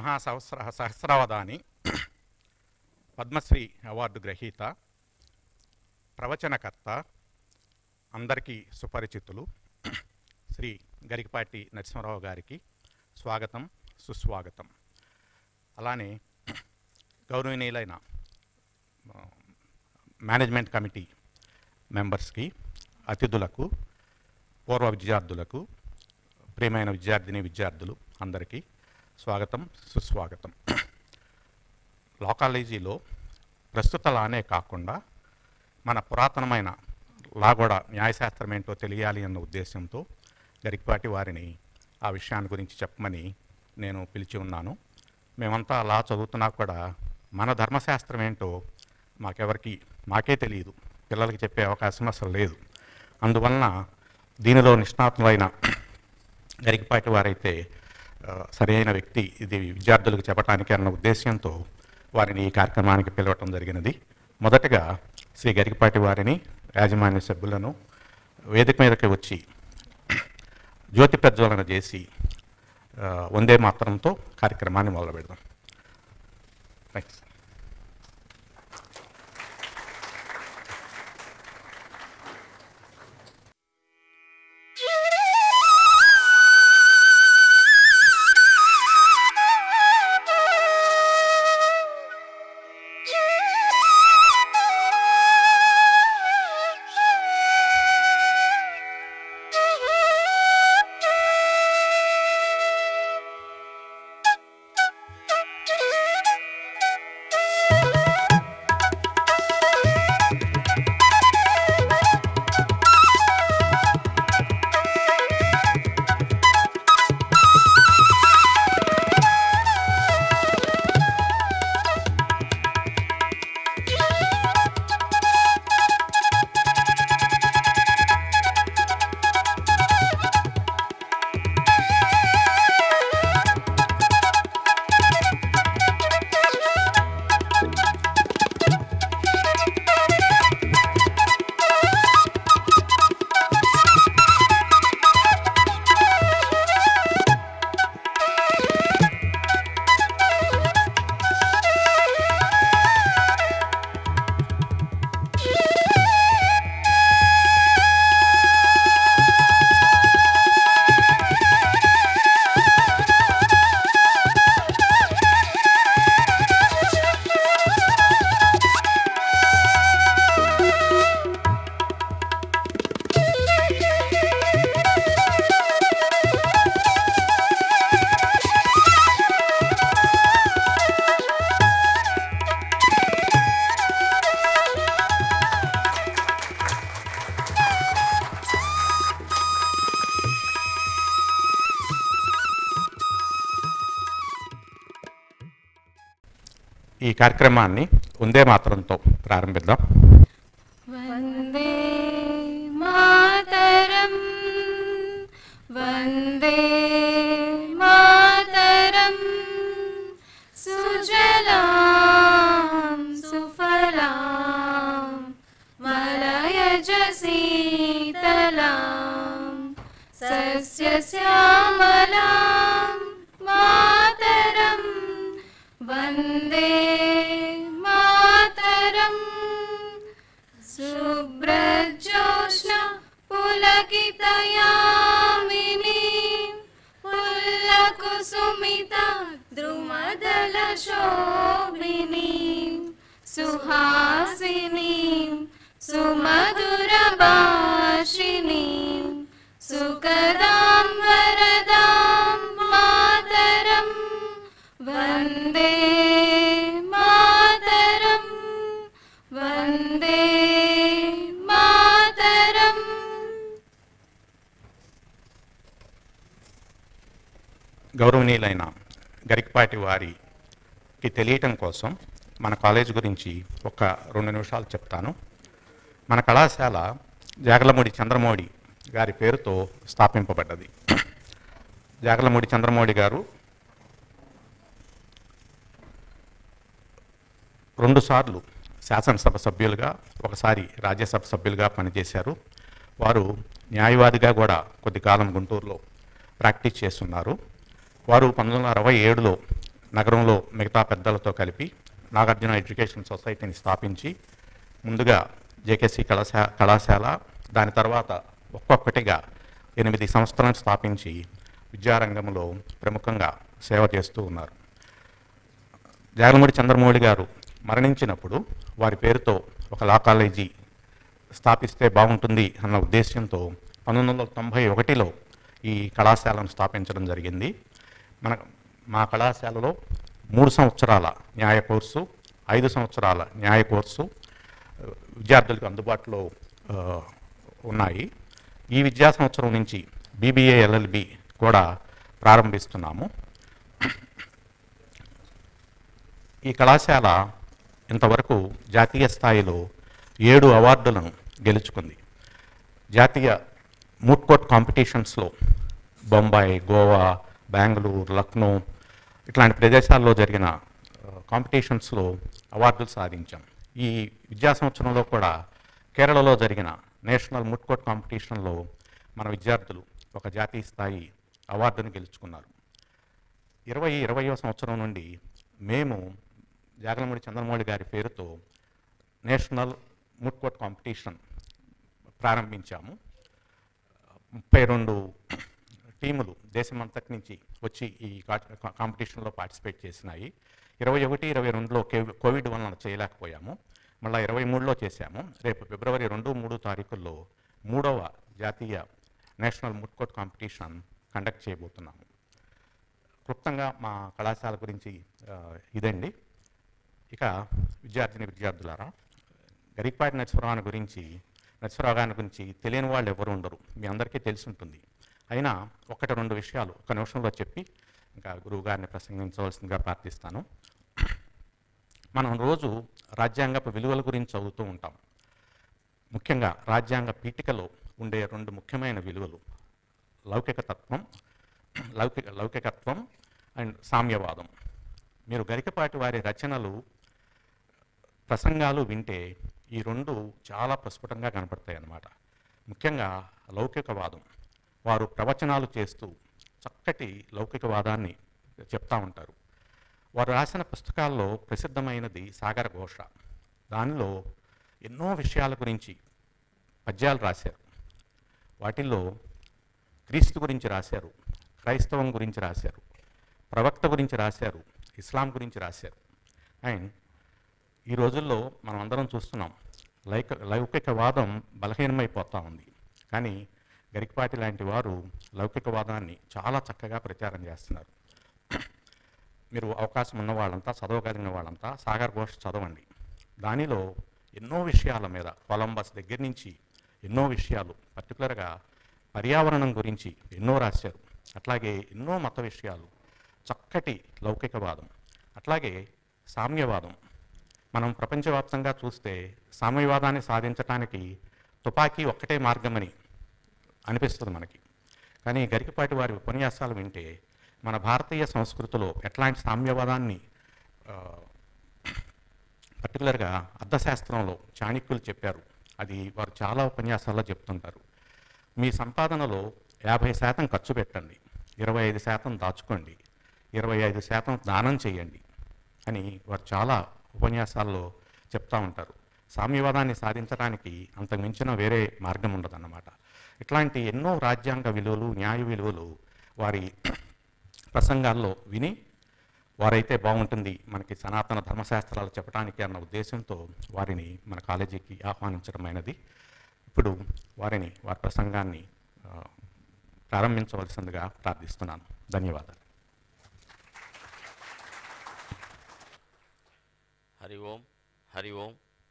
సహస్రావధాని, Padmashri award గ్రహీత, ప్రవచనకర్త, అందరికీ సుపరిచితులు శ్రీ గరికపాటి నరసింహారావు గారికి స్వాగతం, సుస్వాగతం. అలానే గౌరవనీయులైన మేనేజ్మెంట్ కమిటీ మెంబర్స్కి, అతిథులకు, పూర్వ విద్యార్థులకు, ప్రియమైన విద్యార్థులు అందరికీ స్వాగతం, సుస్వాగతం. లా కాలేజీలో ప్రస్తుత లానే కాకుండా మన పురాతనమైన లా కూడా న్యాయశాస్త్రం ఏంటో తెలియాలి అన్న ఉద్దేశంతో గరికపాటి వారిని ఆ విషయాన్ని గురించి చెప్పమని నేను పిలిచి ఉన్నాను. మేమంతా లా చదువుతున్నా కూడా మన ధర్మశాస్త్రం ఏంటో మాకే తెలియదు, పిల్లలకి చెప్పే అవకాశం అసలు లేదు. అందువలన దీనిలో నిష్ణాతులైన గరికపాటి వారైతే సరైన వ్యక్తి ఇది విద్యార్థులకు చెప్పడానికి అన్న ఉద్దేశంతో వారిని ఈ కార్యక్రమానికి పిలవటం జరిగినది. మొదటగా శ్రీ గరికపాటి వారిని, యాజమాన్య సభ్యులను వేదిక మీదకి వచ్చి జ్యోతి ప్రజ్వలన చేసి వందే మాతరంతో కార్యక్రమాన్ని మొదలు పెడదాం. థ్యాంక్స్. ఈ కార్యక్రమాన్ని వందే మాతరంతో ప్రారంభిద్దాం. వందే మాతరం, వందే మాతరం, సుజలాం సుఫలాం మలయజ శీతలాం సస్యశ్యామలాం మాతరం, వందే మాతరం. శుభ్రజ్యోత్స్న పులకితయామిని పుల్లకుసుమిత ద్రుమదళ శోభిని సుహాసిని సుమధుర భాషిని సుఖదాం వరదాం మాతరం, వందే మాతరం, వందే మాతరం. గౌరవనీయులైన గరికపాటి వారికి తెలియటం కోసం మన కాలేజ్ గురించి ఒక 2 నిమిషాలు చెప్తాను. మన కళాశాల జాగర్లమూడి చంద్రమౌళి గారి పేరుతో స్థాపింపబడ్డది. జాగర్లమూడి చంద్రమౌళి గారు 2 సార్లు శాసనసభ సభ్యులుగా, ఒకసారి రాజ్యసభ సభ్యులుగా పనిచేశారు. వారు న్యాయవాదిగా కూడా కొద్ది కాలం గుంటూరులో ప్రాక్టీస్ చేస్తున్నారు. వారు 1967లో నగరంలో మిగతా పెద్దలతో కలిపి నాగార్జున ఎడ్యుకేషన్ సొసైటీని స్థాపించి ముందుగా జేకేసీ కళాశాల, దాని తర్వాత ఒక్కొక్కటిగా 8 సంస్థలను స్థాపించి విద్యారంగంలో ప్రముఖంగా సేవ చేస్తూ ఉన్నారు. జాగలమూడి చంద్రమౌళి గారు మరణించినప్పుడు వారి పేరుతో ఒక లా కాలేజీ స్థాపిస్తే బాగుంటుంది అన్న ఉద్దేశంతో 1991లో ఈ కళాశాలను స్థాపించడం జరిగింది. మా కళాశాలలో 3 సంవత్సరాల న్యాయ కోర్సు, 5 సంవత్సరాల న్యాయ కోర్సు విద్యార్థులకు అందుబాటులో ఉన్నాయి. ఈ విద్యా సంవత్సరం నుంచి BBA LLB కూడా ప్రారంభిస్తున్నాము. ఈ కళాశాల ఇంతవరకు జాతీయ స్థాయిలో 7 అవార్డులను గెలుచుకుంది. జాతీయ మూట్ కోర్ట్ కాంపిటీషన్స్లో బొంబాయి, గోవా, బెంగళూరు, లక్నో ఇట్లాంటి ప్రదేశాల్లో జరిగిన కాంపిటీషన్స్లో అవార్డులు సాధించాం. ఈ విద్యా సంవత్సరంలో కూడా కేరళలో జరిగిన నేషనల్ మూట్ కోర్ట్ కాంపిటీషన్లో మన విద్యార్థులు ఒక జాతీయ స్థాయి అవార్డును గెలుచుకున్నారు. 2020వ సంవత్సరం నుండి మేము జాగలమూడి చంద్రమౌళి గారి పేరుతో నేషనల్ మూట్ కోర్ట్ కాంపిటీషన్ ప్రారంభించాము. 32 టీములు దేశమంతటి నుంచి వచ్చి ఈ కాంపిటీషన్లో పార్టిసిపేట్ చేసినాయి. 21, 22లో కోవిడ్ వలన చేయలేకపోయాము. మళ్ళీ 23లో చేశాము. రేపు ఫిబ్రవరి 2, 3 తారీఖుల్లో 3వ జాతీయ national moot court competition conduct చేయబోతున్నాము. క్లుప్తంగా మా కళాశాల గురించి ఇదండి. ఇక విద్యార్థులారా, గరికపాటి నరసింహరావు గారి గురించి తెలియని వాళ్ళు ఎవరు ఉండరు, మీ అందరికీ తెలిసి ఉంటుంది. అయినా 1-2 విషయాలు ఒక నిమిషంలో చెప్పి ఇంకా గురువు గారిని ప్రసంగించవలసిందిగా ప్రార్థిస్తాను. మనం రోజు రాజ్యాంగపు విలువల గురించి చదువుతూ ఉంటాం. ముఖ్యంగా రాజ్యాంగ పీఠికలో ఉండే 2 ముఖ్యమైన విలువలు లౌకికత్వం అండ్ సామ్యవాదం. మీరు గరికపాటి వారి రచనలు, ప్రసంగాలు వింటే ఈ 2 చాలా ప్రస్ఫుటంగా కనపడతాయి అన్నమాట. ముఖ్యంగా లౌకికవాదం. వారు ప్రవచనాలు చేస్తూ చక్కటి లౌకికవాదాన్ని చెప్తా ఉంటారు. వారు రాసిన పుస్తకాల్లో ప్రసిద్ధమైనది సాగర ఘోష. దానిలో ఎన్నో విషయాల గురించి పద్యాలు రాశారు. వాటిల్లో క్రీస్తు గురించి రాశారు, క్రైస్తవం గురించి రాశారు, ప్రవక్త గురించి రాశారు, ఇస్లాం గురించి రాశారు. అండ్ ఈ రోజుల్లో మనం అందరం చూస్తున్నాం, లౌకికవాదం బలహీనమైపోతూ ఉంది. కానీ గరికపాటి లాంటి వారు లౌకికవాదాన్ని చాలా చక్కగా ప్రచారం చేస్తున్నారు. మీరు అవకాశం ఉన్న వాళ్ళంతా, చదవగలిగిన వాళ్ళంతా సాగర్ ఘోష్ చదవండి. దానిలో ఎన్నో విషయాల మీద, కొలంబస్ దగ్గర నుంచి ఎన్నో విషయాలు, పర్టికులర్గా పర్యావరణం గురించి ఎన్నో రాశారు. అట్లాగే ఎన్నో మత విషయాలు, చక్కటి లౌకికవాదం. అట్లాగే సామ్యవాదం. మనం ప్రపంచవ్యాప్తంగా చూస్తే సామ్యవాదాన్ని సాధించడానికి తుపాకీ ఒక్కటే మార్గమని అనిపిస్తుంది మనకి. కానీ గరికపాటి వారి ఉపన్యాసాలు వింటే మన భారతీయ సంస్కృతిలో ఎట్లాంటి సామ్యవాదాన్ని, పర్టికులర్గా అర్థశాస్త్రంలో చాణక్యులు చెప్పారు, అది వారు చాలా ఉపన్యాసాల్లో చెప్తుంటారు. మీ సంపాదనలో 50% ఖర్చు పెట్టండి, 25% దాచుకోండి, 25% దానం చేయండి అని వారు చాలా ఉపన్యాసాల్లో చెప్తూ ఉంటారు. సామ్యవాదాన్ని సాధించడానికి అంతకు మించిన వేరే మార్గం ఉండదన్నమాట. ఇట్లాంటి ఎన్నో రాజ్యాంగ విలువలు, న్యాయ విలువలు వారి ప్రసంగాల్లో విని వారైతే బాగుంటుంది మనకి సనాతన ధర్మశాస్త్రాలు చెప్పడానికి అన్న ఉద్దేశంతో వారిని మన కాలేజీకి ఆహ్వానించడమైనది. ఇప్పుడు వారి ప్రసంగాన్ని ప్రారంభించవలసిందిగా ప్రార్థిస్తున్నాను. ధన్యవాదాలు. హరి ఓం. హరి ఓం.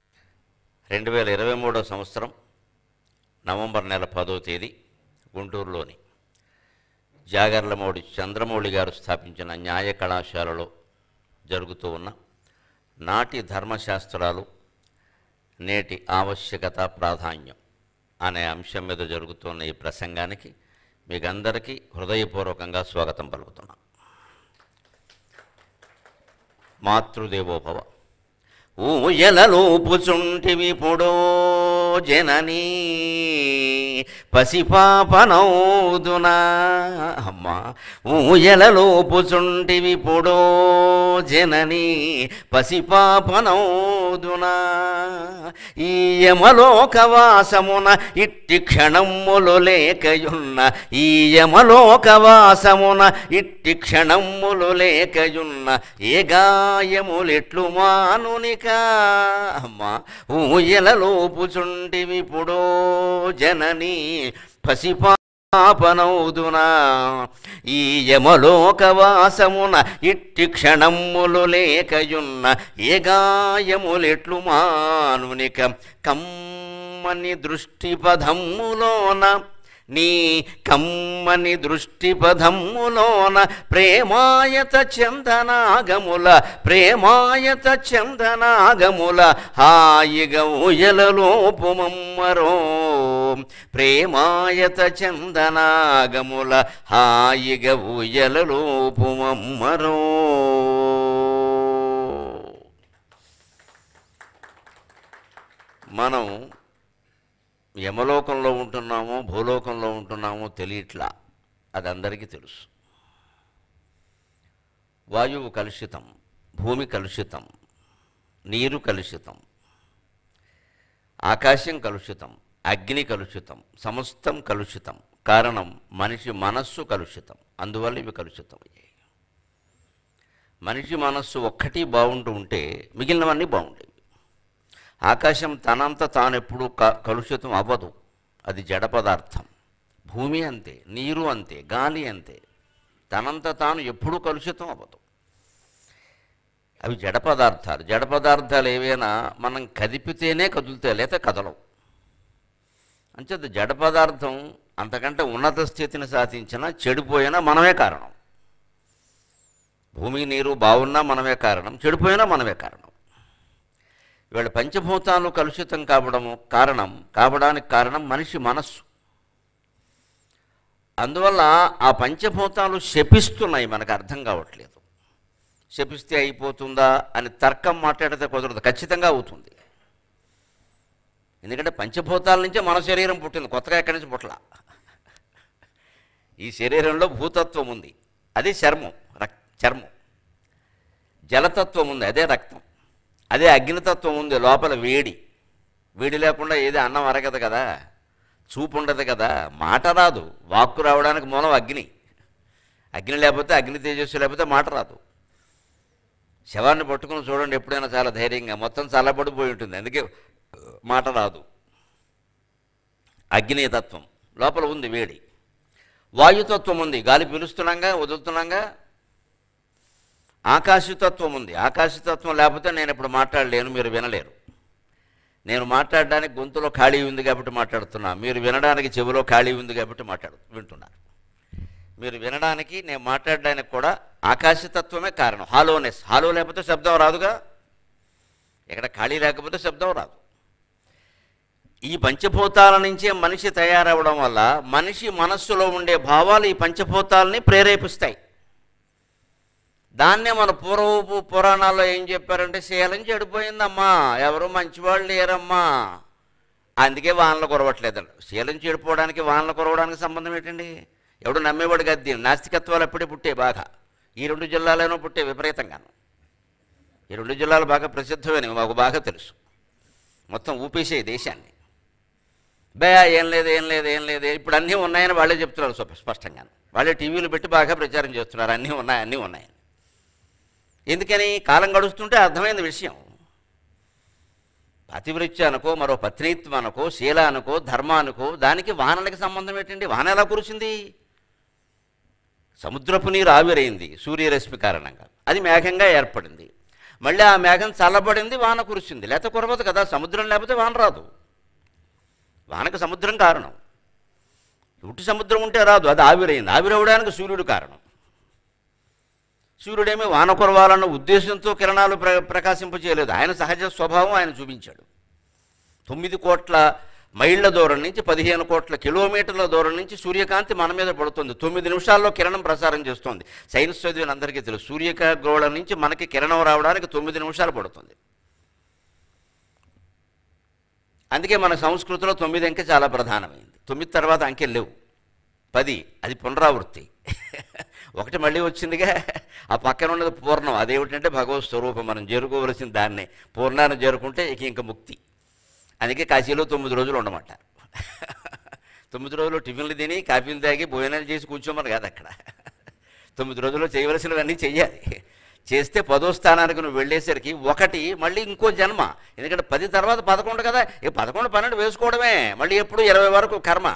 2023 సంవత్సరం నవంబర్ నెల 10వ తేదీ గుంటూరులోని జాగర్లమూడి చంద్రమౌళి గారు స్థాపించిన న్యాయ కళాశాలలో జరుగుతూ ఉన్న నాటి ధర్మశాస్త్రాలు నేటి ఆవశ్యకత ప్రాధాన్యం అనే అంశం మీద జరుగుతున్న ఈ ప్రసంగానికి మీకందరికీ హృదయపూర్వకంగా స్వాగతం పలుకుతున్నాం. మాతృదేవోభవ. ఊయలలోపుచుంటివి పొడో జననీ పసిపాపనౌదునా. అమ్మా ఊయలలోపుచుంటివి పొడో జననీ పసిపాపనౌదునా. ఈ యమలోకవాసమున ఇట్టి క్షణమ్ములు లేకయున్న, ఈ యమలోకవాసమున ఇట్టి క్షణమ్ములు లేకయున్న, ఏ గాయములెట్లు మానునిక. అమ్మా ఊయలలోపుచుంటివి పొడో జననీ పసిపాపనౌదునా. ఈ యమలోకవాసమున ఇట్టి క్షణమ్ములు లేకయున్న, ఏ గాయములెట్లు మానునిక. కమ్మని దృష్టిపథమ్ములోన, నీ కమ్మని దృష్టిపథమ్ములోన, ప్రేమాయత చందనాగముల, ప్రేమాయత చందనాగముల, హాయిగా ఊయలలోపుమమ్మరో. ప్రేమాయత చందనాగముల, హాయిగా ఊయలలోపుమమ్మరో. మనం యమలోకంలో ఉంటున్నామో భూలోకంలో ఉంటున్నామో తెలియట్లా, అది అందరికీ తెలుసు. వాయువు కలుషితం, భూమి కలుషితం, నీరు కలుషితం, ఆకాశం కలుషితం, అగ్ని కలుషితం, సమస్తం కలుషితం. కారణం మనిషి మనస్సు కలుషితం. అందువల్ల ఇవి కలుషితం అయ్యాయి. మనిషి మనస్సు ఒక్కటి బాగుంటూ ఉంటే మిగిలినవన్నీ బాగుండేవి. ఆకాశం తనంత తానెప్పుడు కలుషితం అవ్వదు, అది జడ పదార్థం. భూమి అంతే, నీరు అంతే, గాలి అంతే, తనంత తాను ఎప్పుడూ కలుషితం అవ్వదు. అవి జడ పదార్థాలు. జడ పదార్థాలు ఏవైనా మనం కదిపితేనే కదులుతాయి, లేకపోతే కదలవు. అంచేత జడ పదార్థం అంతకంటే ఉన్నత స్థితిని సాధించినా చెడిపోయినా మనమే కారణం. భూమి నీరు బాగున్నా మనమే కారణం, చెడిపోయినా మనమే కారణం. ఇవాళ పంచభూతాలు కలుషితం కావడానికి కారణం మనిషి మనస్సు. అందువల్ల ఆ పంచభూతాలు శపిస్తున్నాయి, మనకు అర్థం కావట్లేదు. శపిస్తే అయిపోతుందా అని తర్కం మాట్లాడితే కుదరదు, ఖచ్చితంగా అవుతుంది. ఎందుకంటే పంచభూతాల నుంచే మన శరీరం పుట్టింది, కొత్తగా ఎక్కడి నుంచి పుట్టలా. ఈ శరీరంలో భూతత్వం ఉంది, అదే చర్మం. జలతత్వం ఉంది, అదే రక్తం. అదే అగ్నితత్వం ఉంది, లోపల వేడి. వేడి లేకుండా ఏది అన్నం అరగదు కదా, చూపు ఉండదు కదా, మాట రాదు. వాక్కు రావడానికి మూలం అగ్ని. అగ్ని లేకపోతే, అగ్ని తేజస్సు లేకపోతే మాట రాదు. శవాన్ని పట్టుకుని చూడండి ఎప్పుడైనా చాలా ధైర్యంగా, మొత్తం చల్లబడిపోయి ఉంటుంది, అందుకే మాట రాదు. అగ్నితత్వం లోపల ఉంది, వేడి. వాయుతత్వం ఉంది, గాలి పీలుస్తున్నాగా వదులుతున్నాగా. ఆకాశతత్వం ఉంది. ఆకాశతత్వం లేకపోతే నేను ఇప్పుడు మాట్లాడలేను, మీరు వినలేరు. నేను మాట్లాడడానికి గొంతులో ఖాళీ ఉంది కాబట్టి మాట్లాడుతున్నా, మీరు వినడానికి చెవిలో ఖాళీ ఉంది కాబట్టి వింటున్నారు. మీరు వినడానికి, నేను మాట్లాడడానికి కూడా ఆకాశతత్వమే కారణం. హాలోనెస్. హాలో లేకపోతే శబ్దం రాదుగా, ఎక్కడ ఖాళీ లేకపోతే శబ్దం రాదు. ఈ పంచభూతాల నుంచే మనిషి తయారవడం వల్ల మనిషి మనస్సులో ఉండే భావాలు ఈ పంచభూతాలని ప్రేరేపిస్తాయి. దాన్నే మన పూర్వపు పురాణాల్లో ఏం చెప్పారంటే, శీలం చెడిపోయిందమ్మా, ఎవరు మంచివాళ్ళు లేరమ్మా, అందుకే వానలు కురవట్లేదండి. శీలం చెడిపోవడానికి వానలు కురవడానికి సంబంధం ఏంటండి? ఎవడు నమ్మేవాడు కాదు దీన్ని. నాస్తికత్వాలు అప్పుడే పుట్టే బాగా, ఈ 2 జిల్లాలోనూ పుట్టే విపరీతంగాను. ఈ 2 జిల్లాలు బాగా ప్రసిద్ధమైనవి, మాకు బాగా తెలుసు. మొత్తం ఊపేసే దేశాన్ని. ఏం లేదు. ఇప్పుడు అన్నీ ఉన్నాయని వాళ్ళే చెప్తున్నారు స్పష్టంగాను. వాళ్ళే టీవీలు పెట్టి బాగా ప్రచారం చేస్తున్నారు, అన్నీ ఉన్నాయని. ఎందుకని? కాలం గడుస్తుంటే అర్థమైంది విషయం. పతివృత్యానికో, మరో పత్నీత్వానికో, శీలానికో, ధర్మానికో, దానికి వానలకి సంబంధం ఏంటండి? వాన ఎలా కురిసింది? సముద్రపు నీరు ఆవిరైంది సూర్యరశ్మి కారణంగా, అది మేఘంగా ఏర్పడింది. మళ్ళీ ఆ మేఘం చల్లబడింది, వాన కురిసింది. లేకపోతే కురవదు కదా, సముద్రం లేకపోతే వాన రాదు. వానకు సముద్రం కారణం. ఉట్టి సముద్రం ఉంటే రాదు, అది ఆవిరైంది. ఆవిరవడానికి సూర్యుడు కారణం. సూర్యుడేమీ వాన కురవాలన్న ఉద్దేశంతో కిరణాలు ప్రకాశింపచేయలేదు, ఆయన సహజ స్వభావం ఆయన చూపించాడు. 9 కోట్ల మైళ్ళ దూరం నుంచి 15 కోట్ల కిలోమీటర్ల దూరం నుంచి సూర్యకాంతి మన మీద పడుతుంది. 9 నిమిషాల్లో కిరణం ప్రసారం చేస్తుంది. సైన్స్ చదివిన అందరికీ తెలుసు, సూర్యగోళం నుంచి మనకి కిరణం రావడానికి 9 నిమిషాలు పడుతుంది. అందుకే మన సంస్కృతిలో 9 అంకె చాలా ప్రధానమైంది. 9 తర్వాత అంకెలు లేవు, 10 అది పునరావృత్తి. ఒకటి మళ్ళీ వచ్చిందిగా, ఆ పక్కన ఉన్నది పూర్ణం. అదేమిటంటే భగవత్ స్వరూపం, మనం చేరుకోవలసిన దాన్నే. పూర్ణాన్ని చేరుకుంటే ఇంక ముక్తి. అందుకే కాశీలో 9 రోజులు ఉండమంటారు. 9 రోజులు టిఫిన్లు తిని కాఫీలు తాగి భోజనాలు చేసి కూర్చోమని కాదు అక్కడ. 9 రోజుల్లో చేయవలసినవన్నీ చెయ్యాలి. చేస్తే 10వ స్థానానికి నువ్వు వెళ్ళేసరికి ఒకటి మళ్ళీ ఇంకో జన్మ. ఎందుకంటే 10 తర్వాత 11 కదా, 11, 12 వేసుకోవడమే. మళ్ళీ ఎప్పుడు 20 వరకు కర్మ.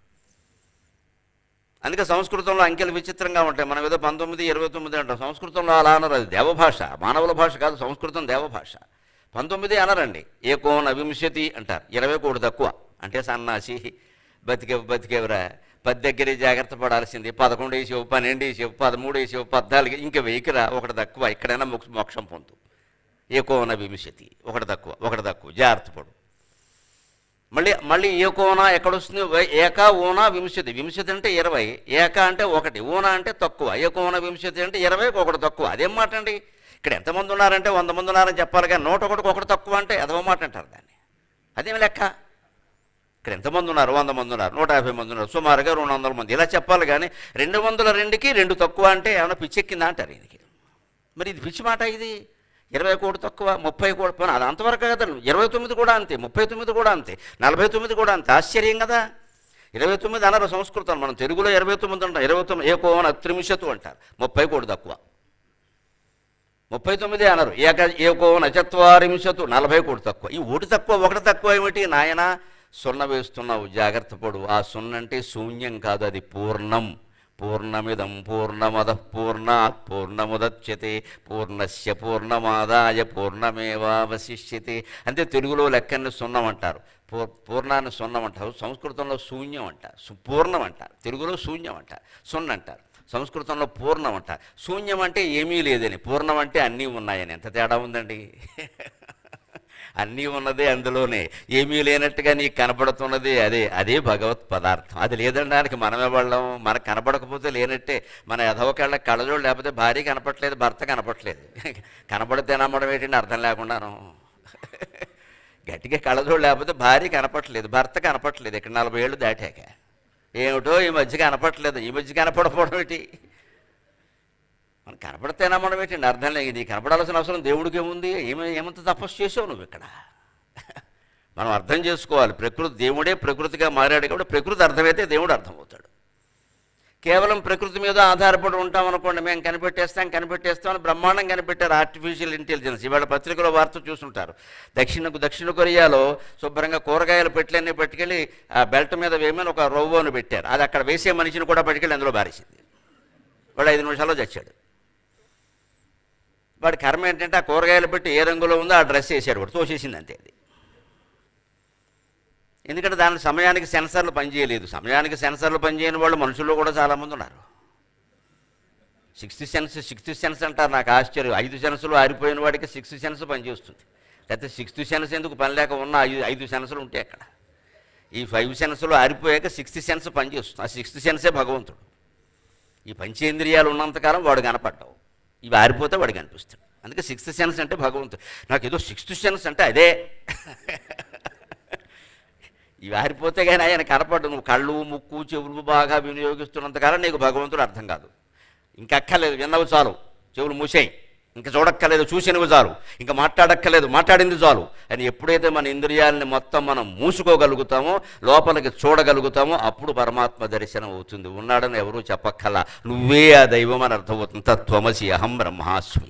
అందుకే సంస్కృతంలో అంకెలు విచిత్రంగా ఉంటాయి. మనం ఏదో 19, 29 అంటాం. సంస్కృతంలో అలా అనరు. అది దేవభాష, మానవుల భాష కాదు. సంస్కృతం దేవభాష. 19 అనరండి. ఏకోనవింశతి అంటారు. 20 కోటి తక్కువ అంటే సన్నాసి, బతికేవరా, 10 దగ్గరే జాగ్రత్త పడాల్సింది. 11 వేసేవు, 12 వేసేవు, 13 వేసేవు, 14, ఇంకా వెయ్యికిరా, ఒకటి తక్కువ. ఎక్కడైనా మోక్షం పొందు. ఏకోనవింశతి, ఒకటి తక్కువ, జాగ్రత్త పడు. మళ్ళీ ఏకోన ఎక్కడొస్తుంది? ఏక ఓన వింశతి. వింశతి అంటే 20, ఏక అంటే 1, ఓన అంటే తక్కువ. ఏకోన వింశతి అంటే 20కి 1 తక్కువ. అదేం మాట అండి? ఇక్కడ ఎంతమంది ఉన్నారంటే 100 మంది ఉన్నారని చెప్పాలి కానీ 101కి 1 తక్కువ అంటే అదవ మాట అంటారు దాన్ని. అదేమి లెక్క? ఇక్కడ ఎంతమంది ఉన్నారు? 100 మంది ఉన్నారు, 150 మంది ఉన్నారు, సుమారుగా 200 మంది, ఇలా చెప్పాలి కానీ 202కి 2 తక్కువ అంటే ఏమైనా పిచ్చెక్కిందా అంటారు దీనికి. మరి ఇది పిచ్చి మాట. ఇది 20 కోటి తక్కువ, 30 కోటి పని, అది అంతవరకు కదా. 29 కూడా అంతే, 39 కూడా అంతే, 49 కూడా అంతే. ఆశ్చర్యం కదా. 29 అనరు సంస్కృతం. మనం తెలుగులో 29 అంటాం. 29 ఏకోన త్రిమిషతు అంటారు. 30 కోటి తక్కువ. 39 అనరు. ఏకోన చత్వారింశతు, 40 కోటి తక్కువ. ఈ 1 తక్కువ 1 తక్కువ ఏమిటి నాయన? సున్న వేస్తున్నావు, జాగ్రత్త పడు. ఆ సున్న అంటే శూన్యం కాదు, అది పూర్ణం. పూర్ణమిదం పూర్ణమదః పూర్ణాత్ పూర్ణముదచ్యతే పూర్ణస్య పూర్ణమాదాయ పూర్ణమేవావశిష్యతే. అంటే తెలుగులో లెక్కన్ని సున్నం అంటారు, పూర్ణాన్ని సున్నం అంటారు. సంస్కృతంలో శూన్యం అంటారు, పూర్ణం అంటారు. తెలుగులో శూన్యం అంటారు, సున్న అంటారు. సంస్కృతంలో పూర్ణం అంటారు. శూన్యం అంటే ఏమీ లేదని, పూర్ణం అంటే అన్నీ ఉన్నాయని. ఎంత తేడా ఉందండి. అన్నీ ఉన్నదే అందులోనే, ఏమీ లేనట్టుగా నీకు కనపడుతున్నది అదే భగవత్ పదార్థం. అది లేదనడానికి మనమే వాళ్ళం. మనకు కనపడకపోతే లేనట్టే. మన ఎదవకేళ్ళ కళ్ళజోడు లేకపోతే భార్య కనపట్లేదు, భర్త కనపట్లేదు. కనపడితే నమ్మడం ఏంటంటే అర్థం లేకుండాను. గట్టిగా కళ్ళజోడు లేకపోతే భార్య కనపట్లేదు, భర్త కనపట్లేదు. ఇక్కడ 40 ఏళ్ళు దాటాక ఏమిటో ఈ మధ్య కనపట్లేదు. ఈ మధ్య కనపడకపోవడం ఏంటి? మనం కనపడితే నమ్మడం ఏంటండి? అర్థం లేదు. నీకు కనపడాల్సిన అవసరం దేవుడికి ఏముంది? ఏమంత తపస్సు చేసావు నువ్వు ఇక్కడ? మనం అర్థం చేసుకోవాలి. దేవుడే ప్రకృతిగా మారాడు కాబట్టి ప్రకృతి అర్థమైతే దేవుడు అర్థమవుతాడు. కేవలం ప్రకృతి మీద ఆధారపడి ఉంటాం అనుకోండి, మేము కనిపెట్టేస్తామని బ్రహ్మాండం కనిపెట్టారు ఆర్టిఫిషియల్ ఇంటెలిజెన్స్. ఇవాళ పత్రికలో వార్త చూస్తుంటారు. దక్షిణ కొరియాలో శుభ్రంగా కూరగాయల పెట్టెలన్నీ పట్టుకెళ్ళి ఆ బెల్ట్ మీద వేయమని ఒక రోబోను పెట్టారు. అది అక్కడ వేసే మనిషిని కూడా పట్టుకెళ్ళి అందులో బారేసింది. వాడు 5 నిమిషాల్లో చచ్చాడు. వాడి కర్మ ఏంటంటే ఆ కూరగాయలు పెట్టి ఏ రంగులో ఉందో ఆ డ్రెస్ వేసాడు, వాడు తోసేసింది అంతే. అది ఎందుకంటే దాని సమయానికి సెన్సర్లు పనిచేయలేదు. సమయానికి సెన్సర్లు పనిచేయని వాళ్ళు మనుషుల్లో కూడా చాలామంది ఉన్నారు. 6th సెన్స్ అంటారు. నాకు ఆశ్చర్యం. 5 సెన్సులు ఆరిపోయిన వాడికి 6th సెన్స్ పనిచేస్తుంది. లేకపోతే 6th సెన్స్ ఎందుకు పని లేక ఉన్న 5 సెన్సులు ఉంటాయి అక్కడ. ఈ 5 సెన్సులు ఆరిపోయాక 6th సెన్స్ పనిచేస్తుంది. ఆ 6th సెన్సే భగవంతుడు. ఈ పంచేంద్రియాలు ఉన్నంతకాలం వాడు కనపడ్డావు, ఇవి ఆరిపోతే వాడికి అనిపిస్తాడు. అందుకే 6th సెన్స్ అంటే భగవంతుడు. నాకు ఏదో 6th సెన్స్ అంటే అదే. ఇవి ఆరిపోతే కానీ ఆయన కనపడ్డు. నువ్వు కళ్ళు, ముక్కు, చెవులు బాగా వినియోగిస్తున్నంతకాలం నీకు భగవంతుడు అర్థం కాదు. ఇంకక్కర్లేదు, విన్నవి చాలు, చెవులు మూసేయి. ఇంకా చూడక్కర్లేదు, చూసినవి చాలు. ఇంకా మాట్లాడక్కర్లేదు, మాట్లాడింది చాలు అని ఎప్పుడైతే మన ఇంద్రియాలని మొత్తం మనం మూసుకోగలుగుతామో, లోపలికి చూడగలుగుతామో, అప్పుడు పరమాత్మ దర్శనం అవుతుంది. ఉన్నాడని ఎవరూ చెప్పక్కల్లా, నువ్వే ఆ దైవం అని అర్థమవుతుంది. తత్వమసి అహం బ్రహ్మాస్మి.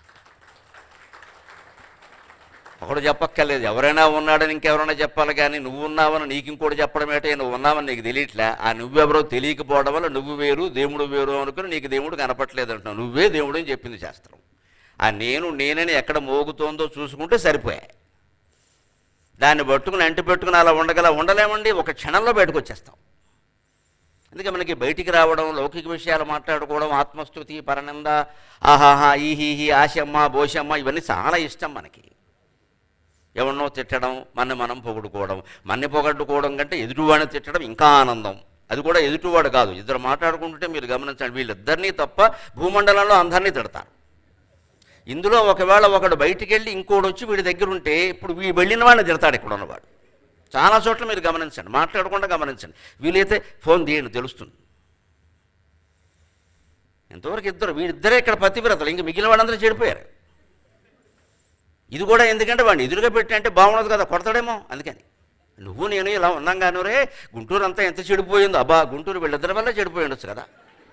ఒకడు చెప్పక్కర్లేదు, ఎవరైనా ఉన్నాడని ఇంకెవరైనా చెప్పాలి. కానీ నువ్వు ఉన్నావని నీకు ఇంకోటి చెప్పడం ఏంటే? నువ్వు ఉన్నావని నీకు తెలియట్లే. ఆ నువ్వెవరో తెలియకపోవడం వల్ల నువ్వు వేరు దేవుడు వేరు అనుకుని నీకు దేవుడు కనపట్లేదు అంటున్నావు. నువ్వే దేవుడు అని చెప్పింది శాస్త్రం. ఆ నేనని ఎక్కడ మోగుతోందో చూసుకుంటే సరిపోయాయి. దాన్ని పట్టుకుని అంటి పెట్టుకుని అలా ఉండలేమండి. ఒక క్షణంలో బయటకు వచ్చేస్తాం. అందుకే మనకి బయటికి రావడం, లౌకిక విషయాలు మాట్లాడుకోవడం, ఆత్మస్తుతి, పరనింద, ఆహాహా, ఈహీహి, ఆశమ్మ, బోషమ్మ ఇవన్నీ చాలా ఇష్టం మనకి. ఎవరినో తిట్టడం, మనం పొగుడుకోవడం. మన్ని పొగడుకోవడం కంటే ఎదుటివాడిని తిట్టడం ఇంకా ఆనందం. అది కూడా ఎదుటివాడు కాదు, ఇద్దరు మాట్లాడుకుంటుంటే మీరు గమనించండి, వీళ్ళిద్దరినీ తప్ప భూమండలంలో అందరినీ తిడతారు. ఇందులో ఒకవేళ ఒకడు బయటికి వెళ్ళి ఇంకోటి వచ్చి వీడి దగ్గర ఉంటే ఇప్పుడు వెళ్ళిన వాడిని తిడతాడు ఇక్కడ ఉన్నవాడు. చాలా చోట్ల మీరు గమనించండి, మాట్లాడకుండా గమనించండి. వీలైతే ఫోన్ తీయండి, తెలుస్తుంది. ఇంతవరకు వీడిద్దరే ఇక్కడ పతివ్రతలు, ఇంక మిగిలిన వాళ్ళందరూ చెడిపోయారు. ఇది కూడా ఎందుకంటే వాడిని ఎదురుగా పెట్టి అంటే బాగుండదు కదా, కొడతాడేమో. అందుకని నువ్వు నేను ఇలా ఉన్నాం కానీ రే గుంటూరు అంతా ఎంత చెడిపోయిందో, అబ్బా గుంటూరు వీళ్ళిద్దరి వల్ల చెడిపోయి ఉండొచ్చు కదా.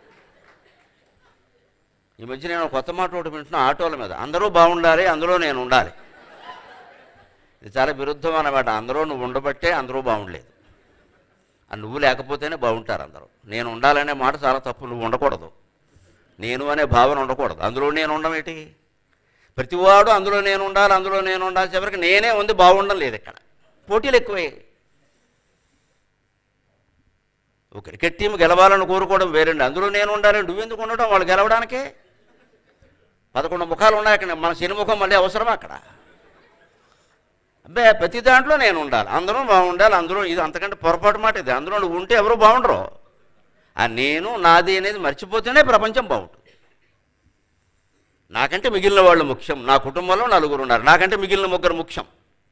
ఈ మధ్య నేను కొత్త మాట ఒకటి వింటున్నా ఆటోల మీద, అందరూ బాగుండాలి, అందులో నేను ఉండాలి. ఇది చాలా విరుద్ధం అన్నమాట. అందరూ నువ్వు ఉండబట్టే అందరూ బాగుండలేదు, నువ్వు లేకపోతేనే బాగుంటారు అందరూ. నేను ఉండాలనే మాట చాలా తప్పు. నువ్వు ఉండకూడదు, నేను అనే భావన ఉండకూడదు. అందులో నేను ఉండమేటి? ప్రతివాడు అందులో నేను ఉండాలి, అందులో నేను ఉండాలి, చివరికి నేనే ఉంది బాగుండడం లేదు. ఇక్కడ పోటీలు ఎక్కువే. ఒక క్రికెట్ టీం గెలవాలని కోరుకోవడం వేరండి, అందులో నేను ఉండాలి. నువ్వెందుకు ఉండడం? వాళ్ళు గెలవడానికే 11 ముఖాలు ఉన్నాయి అక్కడ, మన శని ముఖం మళ్ళీ అవసరమా అక్కడ? అబ్బే ప్రతి దాంట్లో నేను ఉండాలి, అందరూ బాగుండాలి, అందులో ఇది అంతకంటే పొరపాటు మాట ఇది. అందులో నువ్వు ఉంటే ఎవరు బాగుండరు. ఆ నేను నాది అనేది మర్చిపోతేనే ప్రపంచం బాగుంటుంది. నాకంటే మిగిలిన వాళ్ళు ముఖ్యం, నా కుటుంబంలో 4 ఉన్నారు, నాకంటే మిగిలిన 3 ముఖ్యం,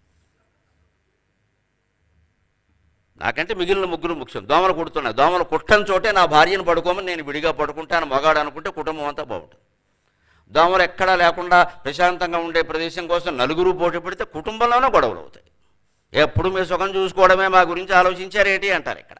నాకంటే మిగిలిన 3 ముఖ్యం. దోమలు కుడుతున్నాయి, దోమలు కుట్టని చోటే నా భార్యను పడుకోమని నేను విడిగా పడుకుంటాను మగాడు అనుకుంటే కుటుంబం అంతా బాగుంటుంది. దోమలు ఎక్కడా లేకుండా ప్రశాంతంగా ఉండే ప్రదేశం కోసం 4 పోటీ పడితే కుటుంబంలోనే గొడవలు అవుతాయి. ఎప్పుడు మీ సుఖం చూసుకోవడమే, మా గురించి ఆలోచించారేటి అంటారు. ఇక్కడ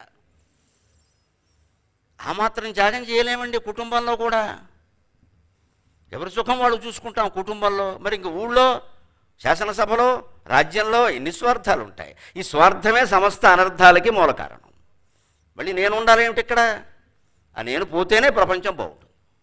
ఆ మాత్రం త్యాగం చేయలేమండి కుటుంబంలో కూడా. ఎవరి సుఖం వాళ్ళు చూసుకుంటాం కుటుంబంలో. మరి ఇంక ఊళ్ళో, శాసనసభలో, రాజ్యంలో ఎన్ని స్వార్థాలు ఉంటాయి. ఈ స్వార్థమే సమస్త అనర్థాలకి మూల కారణం. మళ్ళీ నేను ఉండాలేమిటి ఇక్కడ? ఆ నేను పోతేనే ప్రపంచం బాగుంటుంది.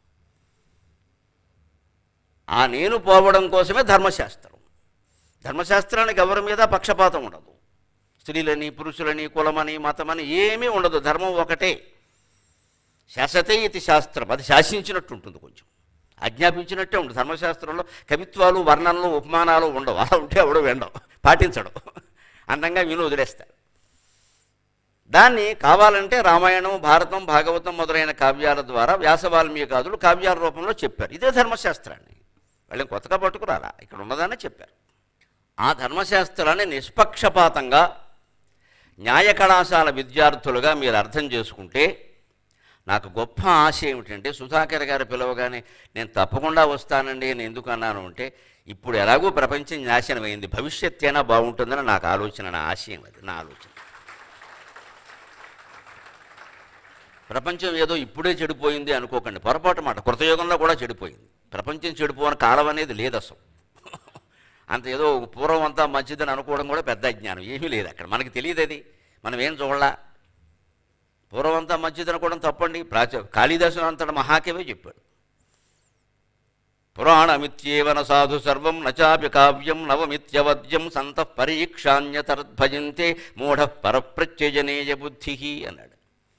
ఆ నేను పోవడం కోసమే ధర్మశాస్త్రం. ధర్మశాస్త్రానికి ఎవరి మీద పక్షపాతం ఉండదు. స్త్రీలని, పురుషులని, కులమని, మతమని ఏమీ ఉండదు. ధర్మం ఒకటే. శాసతే ఇది శాస్త్రం, అది శాసించినట్టు ఉంటుంది, కొంచెం ఆజ్ఞాపించినట్టే ఉంటుంది. ధర్మశాస్త్రంలో కవిత్వాలు, వర్ణనలు, ఉపమానాలు ఉండవు. అలా ఉంటే ఎవడు వెండవు, పాటించడం, అందంగా విను వదిలేస్తారు. దాన్ని కావాలంటే రామాయణం, భారతం, భాగవతం మొదలైన కావ్యాల ద్వారా వ్యాస వాల్మీకాదులు కావ్యాల రూపంలో చెప్పారు. ఇదే ధర్మశాస్త్రాన్ని వాళ్ళని కొత్తగా పట్టుకురాలా, ఇక్కడ ఉన్నదానే చెప్పారు. ఆ ధర్మశాస్త్రాన్ని నిష్పక్షపాతంగా న్యాయ కళాశాల విద్యార్థులుగా మీరు అర్థం చేసుకుంటే, నాకు గొప్ప ఆశ ఏమిటంటే, సుధాకర్ గారు పిలవగానే నేను తప్పకుండా వస్తానండి అని ఎందుకు అన్నాను అంటే, ఇప్పుడు ఎలాగో ప్రపంచం నాశనమైంది, భవిష్యత్తు అయినా బాగుంటుందని నాకు ఆలోచన, నా ఆశయం అది, నా ఆలోచన. ప్రపంచం ఏదో ఇప్పుడే చెడిపోయింది అనుకోకండి, పొరపాటు మాట. కృతయుగంలో కూడా చెడిపోయింది. ప్రపంచం చెడిపోని కాలం అనేది లేదు అసలు. అంత ఏదో పూర్వం అంతా మంచిదని అనుకోవడం కూడా పెద్ద అజ్ఞానం. ఏమీ లేదు అక్కడ, మనకి తెలియదు అది, మనం ఏం చూడలా. పూర్వమంతా మంచిది అనుకోవడం తప్పండి. కాళిదాసు అంతటి మహాకవే చెప్పాడు, పురాణమిత్యేవన సాధు సర్వం నచాపి కావ్యం నవమిత్యవద్యం సంతః పరీక్షాన్యతర్భజంతే మూఢ పరప్రత్యజనేయ బుద్ధి అన్నాడు.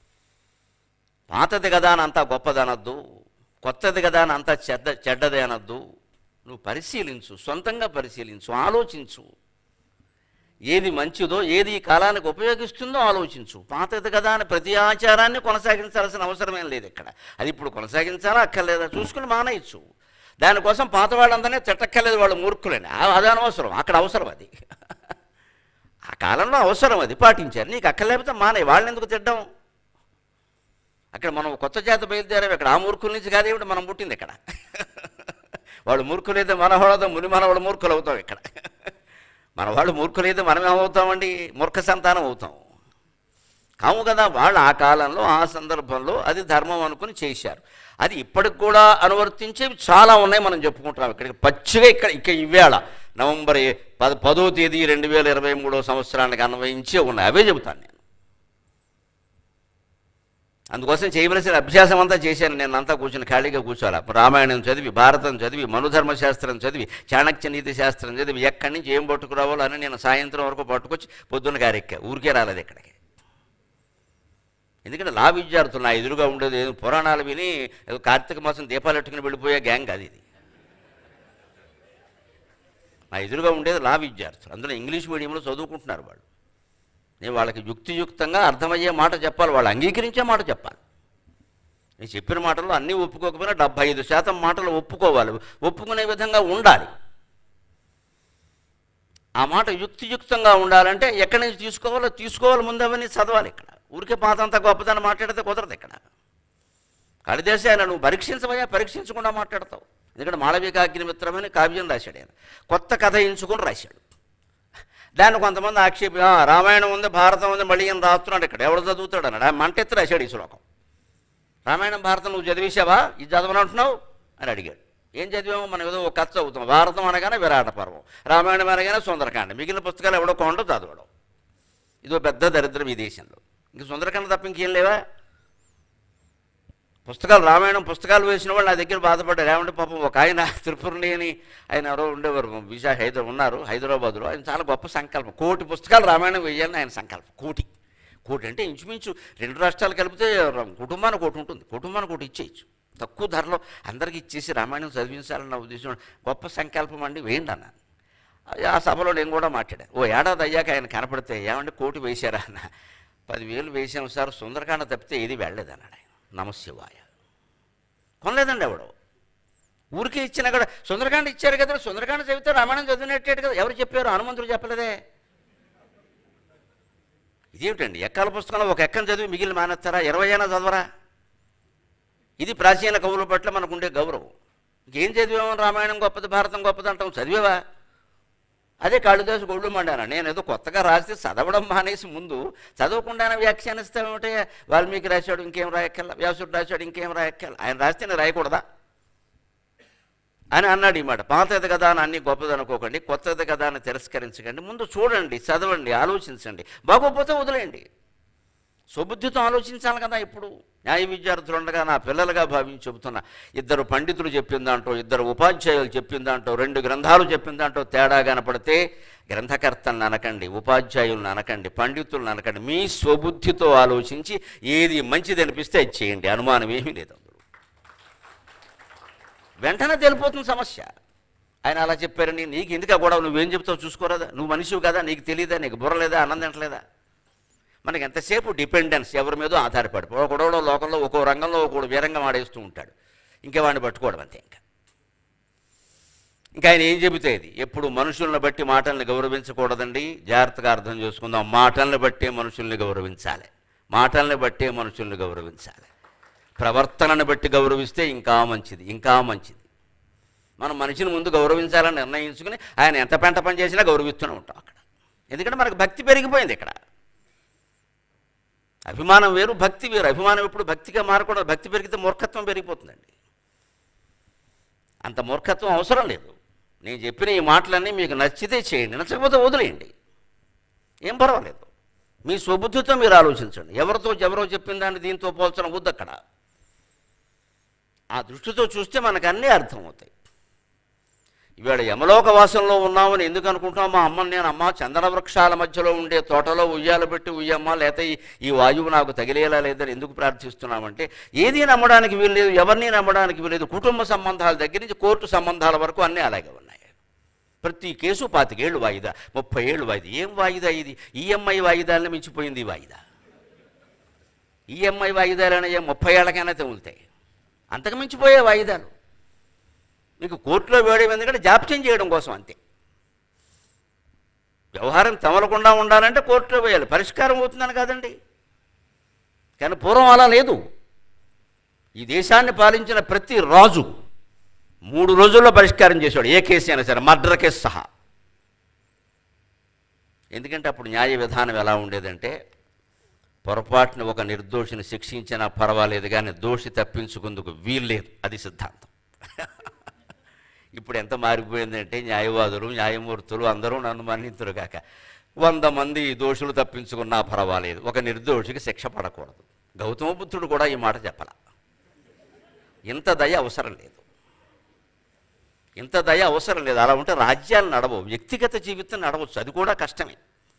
పాతది కదా అని అంతా గొప్పదనద్దు, కొత్తది కదా అని అంతా చెడ్డది అనద్దు. నువ్వు పరిశీలించు, సొంతంగా పరిశీలించు, ఆలోచించు. ఏది మంచిదో, ఏది ఈ కాలానికి ఉపయోగిస్తుందో ఆలోచించు. పాతది కదా అని ప్రతి ఆచారాన్ని కొనసాగించాల్సిన అవసరమేం లేదు ఇక్కడ. అది ఇప్పుడు కొనసాగించాలా అక్కర్లేదా చూసుకుని మానేయచ్చు. దానికోసం పాత వాళ్ళందరినీ తిట్టక్కర్లేదు, వాళ్ళు మూర్ఖులని. అది అనవసరం, అక్కడ అవసరం అది. ఆ కాలంలో అవసరం, అది పాటించారు. నీకు అక్కర్లేకపోతే మానే, వాళ్ళని ఎందుకు తిట్టడం? అక్కడ మనం కొత్త జాతి బయలుదేరాం. ఇక్కడ ఆ మూర్ఖుల నుంచి కాదు, ఏమిటి మనం పుట్టింది ఇక్కడ. వాళ్ళు మూర్ఖులైతే మన వాళ్ళతో ముని మనవాళ్ళు మూర్ఖులు అవుతాం. ఇక్కడ మన వాళ్ళు మూర్ఖులైతే మనమేమవుతామండి? మూర్ఖ సంతానం అవుతాం. కాము కదా. వాళ్ళు ఆ కాలంలో, ఆ సందర్భంలో అది ధర్మం అనుకుని చేశారు. అది ఇప్పటికి కూడా అనువర్తించేవి చాలా ఉన్నాయి, మనం చెప్పుకుంటున్నాం. ఇక్కడికి పచ్చిగా ఇక్కడ ఇవేళ నవంబర్ 10వ తేదీ 2023 సంవత్సరానికి అన్వయించే ఉన్నాయి. అవే చెబుతాను నేను. అందుకోసం చేయవలసిన అభ్యాసం అంతా చేశాను నేను. అంతా కూర్చొని ఖాళీగా కూర్చోాలి. రామాయణం చదివి, భారతం చదివి, మనుధర్మశాస్త్రం చదివి, చాణక్య నీతి శాస్త్రం చదివి, ఎక్కడి నుంచి ఏం పట్టుకురావాలో అని నేను సాయంత్రం వరకు పట్టుకొచ్చి పొద్దున్న గారెక్కా. ఊరికే రాలేదు ఇక్కడికి. ఎందుకంటే లా విద్యార్థులు నా ఎదురుగా ఉండేది ఏదో పురాణాలు విని ఏదో కార్తీక మాసం దీపాలు ఎట్టుకుని వెళ్ళిపోయే గ్యాంగ్ అది. ఇది నా ఎదురుగా ఉండేది లా విద్యార్థులు. అందులో ఇంగ్లీష్ మీడియంలో చదువుకుంటున్నారు వాళ్ళు. నేను వాళ్ళకి యుక్తియుక్తంగా అర్థమయ్యే మాట చెప్పాలి, వాళ్ళు అంగీకరించే మాట చెప్పాలి. నేను చెప్పిన మాటల్లో అన్నీ ఒప్పుకోకపోయినా 75% మాటలు ఒప్పుకోవాలి, ఒప్పుకునే విధంగా ఉండాలి. ఆ మాట యుక్తియుక్తంగా ఉండాలంటే ఎక్కడి నుంచి తీసుకోవాలి ముందు అవన్నీ చదవాలి. ఇక్కడ ఊరికే పాతంతా గొప్పదని మాట్లాడితే కుదరదు. ఇక్కడ కాళిదాసు ఆయన నువ్వు పరీక్షించవయ్యా, పరీక్షించకుండా మాట్లాడతావు. ఎందుకంటే మాళవికాగ్నిమిత్రమని కావ్యం రాశాడు ఆయన, కొత్త కథ ఎంచుకొని రాశాడు. దాన్ని కొంతమంది ఆక్షేపి రామాయణం ఉంది, భారతం ఉంది, మళ్ళీ ఈయన రాస్తున్నాడు. ఇక్కడ ఎవడు చదువుతాడు అన్నాడు. ఆ మంటెత్తి రాశాడు ఈ శ్లోకం. రామాయణం భారతం నువ్వు చదివేశావా, ఇది చదవనంటున్నావు అని అడిగాడు. ఏం చదివామో మనం ఏదో ఒక కథ చదువుతాం. భారతం అనగానే విరాట పర్వం, రామాయణం అనగానే సుందరకాండ, మిగిలిన పుస్తకాలు ఎవడో కొండో చదవడం. ఇదో పెద్ద దరిద్రం ఈ దేశంలో. ఇంక సుందరకాండ తప్ప ఇంకేం లేవా పుస్తకాలు? రామాయణం పుస్తకాలు వేసిన వాళ్ళు నా దగ్గర బాధపడ్డారు. ఏమంటే పాపం ఒక ఆయన తిరుపతిని ఆయన ఎవరో ఉండేవారు, ఉన్నారు హైదరాబాద్లో. ఆయన చాలా గొప్ప సంకల్పం, 1,000 పుస్తకాలు రామాయణం వేయాలని ఆయన సంకల్పం. 1,000 అంటే ఇంచుమించు 2 రాష్ట్రాలు కలిపితే కుటుంబానికి 1 ఉంటుంది. కుటుంబానికి 1 ఇచ్చేయచ్చు తక్కువ ధరలో, అందరికి ఇచ్చేసి రామాయణం చదివించాలని నా ఉద్దేశం. గొప్ప సంకల్పం అండి, వేయండి అన్నాను. ఆ సభలో నేను కూడా మాట్లాడాను. ఓ ఏడాది అయ్యాక ఆయన కనపడితే ఏమంటే 1,000 వేశారా అన్న. 10,000 వేసాం సార్, సుందరకాండ తప్పితే ఏది వెళ్ళలేదన్నాడు ఆయన. నమశివాయ. కొనలేదండి ఎవడో, ఊరికే ఇచ్చినా కూడా. సుందరకాండ ఇచ్చారు కదా, సుందరకాండ చదివితే రామాయణం చదివినట్టే కదా. ఎవరు చెప్పారు? హనుమంతుడు చెప్పలేదే. ఇదేమిటండి, ఎక్కాల పుస్తకంలో ఒక ఎక్కని చదివి మిగిలిన మానేస్తారా? 20 అయినా చదవరా? ఇది ప్రాచీన కవుల పట్ల మనకుండే గౌరవం. ఇంకేం చదివామో రామాయణం గొప్పది, భారతం గొప్పది అంటాం. చదివేవా? అదే కాళిదాసు గొళ్ళు మండాను. నేను ఏదో కొత్తగా రాస్తే చదవడం మానేసి ముందు చదవకుండానే వ్యాఖ్యానిస్తామేమిటే. వాల్మీకి రాశాడు ఇంకేం రాయక్కల్లా, వ్యాసుడు రాశాడు ఇంకేం రాయక్కల్లా, ఆయన రాస్తే నేను రాయకూడదా అని అన్నాడు. ఈ మాట పాతది కదా అని అన్నీ గొప్పది అనుకోకండి, కొత్తది కదా అని తిరస్కరించకండి. ముందు చూడండి, చదవండి, ఆలోచించండి. బాగోపోతే వదిలేయండి. స్వబుద్ధితో ఆలోచించాలి కదా. ఇప్పుడు న్యాయ విద్యార్థులు ఉండగా నా పిల్లలుగా భావించి చెబుతున్నా, 2 పండితులు చెప్పిన దాంట్లో, 2 ఉపాధ్యాయులు చెప్పిన దాంట్లో, 2 గ్రంథాలు చెప్పిన దాంట్లో తేడా కనపడితే గ్రంథకర్తలను అనకండి, ఉపాధ్యాయులను అనకండి, పండితులను అనకండి. మీ స్వబుద్ధితో ఆలోచించి ఏది మంచిది అనిపిస్తే అది చేయండి. అనుమానం ఏమీ లేదు అందులో. వెంటనే తెలిపోతుంది సమస్య. ఆయన అలా చెప్పారని నీకు ఎందుకు కూడా, నువ్వేం చెప్తావు చూసుకోరాదా? నువ్వు మనిషివి కదా, నీకు తెలియదా, నీకు బుర్రలేదా, అన్నం తింటలేదా? మనకి ఎంతసేపు డిపెండెన్స్, ఎవరి మీదో ఆధారపడి. ఒకడో లోకంలో ఒక్కో రంగంలో ఒకడు వీరంగం ఆడేస్తూ ఉంటాడు, ఇంకేవాడిని పట్టుకోవడం అంతే. ఇంకా ఆయన ఏం చెబితేది ఎప్పుడు మనుషులను బట్టి మాటల్ని గౌరవించకూడదండి. జాగ్రత్తగా అర్థం చేసుకుందాం. మాటల్ని బట్టే మనుషుల్ని గౌరవించాలి, మాటల్ని బట్టే మనుషుల్ని గౌరవించాలి. ప్రవర్తనను బట్టి గౌరవిస్తే ఇంకా మంచిది, ఇంకా మంచిది. మనం మనిషిని ముందు గౌరవించాలని నిర్ణయించుకుని ఆయన ఎంత పెంట పని చేసినా గౌరవిస్తూనే ఉంటాం అక్కడ. ఎందుకంటే మనకు భక్తి పెరిగిపోయింది. ఇక్కడ అభిమానం వేరు, భక్తి వేరు. అభిమానం ఎప్పుడు భక్తిగా మారకూడదు. భక్తి పెరిగితే మూర్ఖత్వం పెరిగిపోతుందండి. అంత మూర్ఖత్వం అవసరం లేదు. నేను చెప్పిన ఈ మాటలన్నీ మీకు నచ్చితే చేయండి, నచ్చకపోతే వదిలేయండి, ఏం పర్వాలేదు. మీ స్వబుద్ధితో మీరు ఆలోచించండి. ఎవరో చెప్పిన దాన్ని దీంతో పోల్చడం వద్దు. అక్కడ ఆ దృష్టితో చూస్తే మనకు అన్నీ అర్థమవుతాయి. ఇవాళ యమలోక వాసంలో ఉన్నామని ఎందుకు అనుకుంటున్నాం? మా అమ్మని నేను, అమ్మ చందన వృక్షాల మధ్యలో ఉండే తోటలో ఉయ్యాల పెట్టి ఉయ్యమ్మ, లేకపోతే ఈ వాయువు నాకు తగిలేలా లేదని ఎందుకు ప్రార్థిస్తున్నామంటే ఏదీ నమ్మడానికి వీల్లేదు, ఎవరిని నమ్మడానికి వీల్లేదు. కుటుంబ సంబంధాల దగ్గర నుంచి కోర్టు సంబంధాల వరకు అన్నీ అలాగే ఉన్నాయి. ప్రతి కేసు 25 ఏళ్ళు వాయిదా, 30 ఏళ్ళు వాయిదా. ఏం వాయిదా ఇది? ఈఎంఐ వాయిదాలని మించిపోయింది ఈ వాయిదా. ఈఎంఐ వాయిదాలనే 30 ఏళ్ళకైనా తెగులుతాయి, అంతకు మించిపోయే వాయిదాలు. మీకు కోర్టులో వేయడం ఎందుకంటే జాప్యం చేయడం కోసం అంతే. వ్యవహారం తమలకుండా ఉండాలంటే కోర్టులో వేయాలి, పరిష్కారం అవుతుందని కాదండి. కానీ పూర్వం అలా లేదు. ఈ దేశాన్ని పాలించిన ప్రతి రాజు 3 రోజుల్లో పరిష్కారం చేశాడు, ఏ కేసు అయినా సరే, మర్డర్ కేసు సహా. ఎందుకంటే అప్పుడు న్యాయ విధానం ఎలా ఉండేదంటే పొరపాటున ఒక నిర్దోషిని శిక్షించినా పర్వాలేదు కానీ దోషి తప్పించుకుందుకు వీల్లేదు, అది సిద్ధాంతం. ఇప్పుడు ఎంత మారిపోయిందంటే న్యాయవాదులు, న్యాయమూర్తులు అందరూ నన్ను మన్నింతురు కాక 100 మంది దోషులు తప్పించుకున్నా పర్వాలేదు, ఒక నిర్దోషికి శిక్ష పడకూడదు. గౌతమ బుద్ధుడు కూడా ఈ మాట చెప్పాల. ఇంత దయ అవసరం లేదు, ఇంత దయ అవసరం లేదు. అలా ఉంటే రాజ్యాలు నడవవు, వ్యక్తిగత జీవితం నడవచ్చు, అది కూడా కష్టమే.